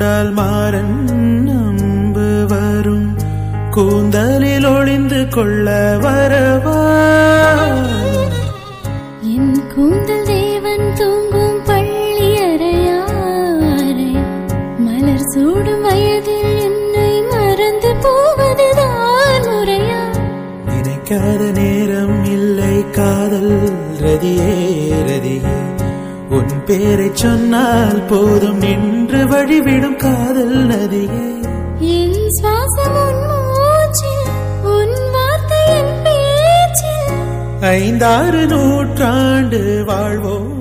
தொட்டால் மாறன் நம்பு வரும் கூந்தலில் ஒளிந்து கொள்ள வரவா என் கூந்தல் தேவன் தூங்கும் பள்ளி அறையா மலர் சூடும் வயதில் என்னை மறந்து போவதுதான் முறையா நினைக்காத நேரம் இல்லை காதல் ரதியே ரதியே உன் பேரை சொன்னால் போதும் நின்று வழிவிடும் காதல் நதியே என் சுவாசம் உன் மூச்சில் உன் வார்த்தை என் பேச்சில் 5-6 நூற்றாண்டு வாழ்வோம்